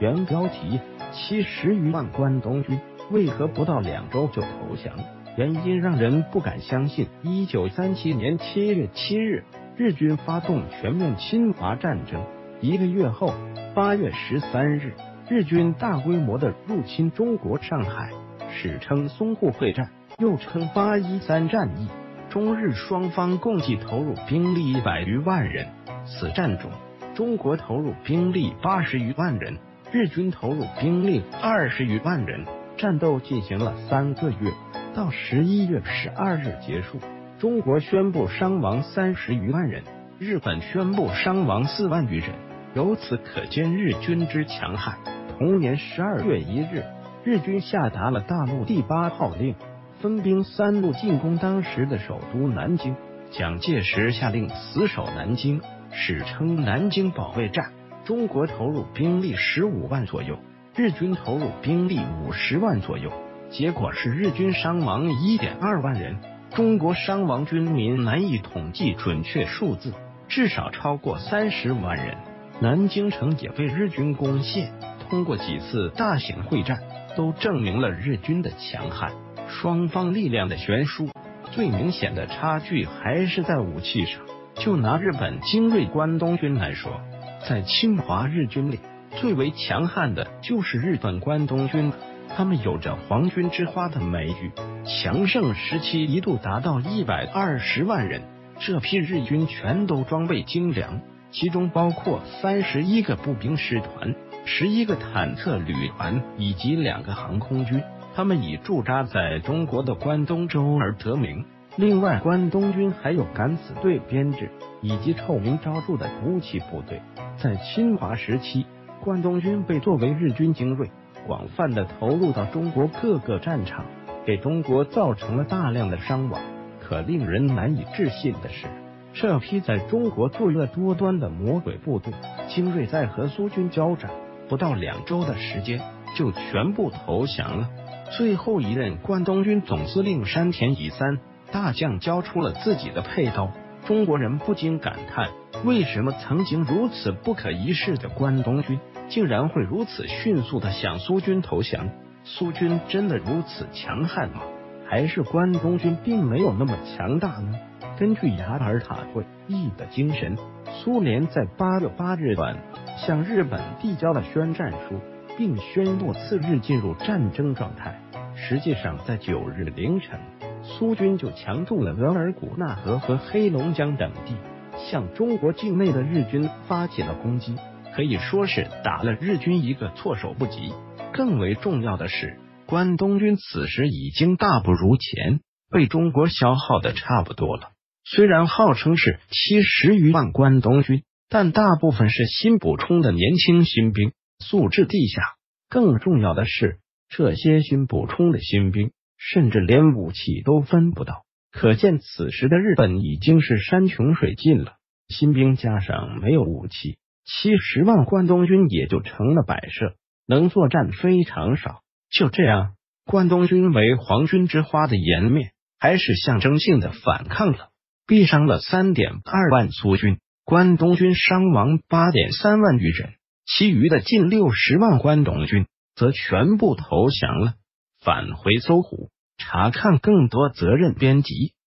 原标题：70余万关东军为何不到2周就投降？原因让人不敢相信。1937年7月7日，日军发动全面侵华战争。1个月后，8月13日，日军大规模的入侵中国上海，史称淞沪会战，又称813战役。中日双方共计投入兵力100余万人。此战中，中国投入兵力80余万人，日军投入兵力20余万人。战斗进行了3个月，到11月12日结束。中国宣布伤亡30余万人，日本宣布伤亡4万余人。由此可见日军之强悍。同年12月1日，日军下达了大陆第8号令，分兵3路进攻当时的首都南京。蒋介石下令死守南京，史称南京保卫战。中国投入兵力15万左右，日军投入兵力50万左右。结果是日军伤亡1.2万人，中国伤亡军民难以统计准确数字，至少超过30万人。南京城也被日军攻陷。通过几次大型会战，都证明了日军的强悍，双方力量的悬殊。最明显的差距还是在武器上。就拿日本精锐关东军来说，在侵华日军里最为强悍的就是日本关东军，他们有着皇军之花的美誉，强盛时期一度达到120万人。这批日军全都装备精良，其中包括31个步兵师团、11个坦克旅团以及2个航空军。他们以驻扎在中国的关东州而得名。另外，关东军还有敢死队编制以及臭名昭著的突击部队。在侵华时期，关东军被作为日军精锐，广泛的投入到中国各个战场，给中国造成了大量的伤亡。可令人难以置信的是，这批在中国作恶多端的魔鬼部队，精锐在和苏军交战不到2周的时间，就全部投降了。最后一任关东军总司令山田乙三大将交出了自己的佩刀，中国人不禁感叹，为什么曾经如此不可一世的关东军，竟然会如此迅速的向苏军投降？苏军真的如此强悍吗？还是关东军并没有那么强大呢？根据雅尔塔会议的精神，苏联在8月8日晚向日本递交了宣战书，并宣布次日进入战争状态。实际上在9日凌晨，苏军就强渡了额尔古纳河和黑龙江等地，向中国境内的日军发起了攻击，可以说是打了日军一个措手不及。更为重要的是，关东军此时已经大不如前，被中国消耗的差不多了。虽然号称是70余万关东军，但大部分是新补充的年轻新兵，素质低下。更重要的是，这些新补充的新兵甚至连武器都分不到，可见此时的日本已经是山穷水尽了。新兵加上没有武器，70万关东军也就成了摆设，能作战非常少。就这样，关东军为皇军之花的颜面，还是象征性的反抗了，毙伤了3.2万苏军，关东军伤亡8.3万余人，其余的近60万关东军则全部投降了。返回搜狐，查看更多责任编辑。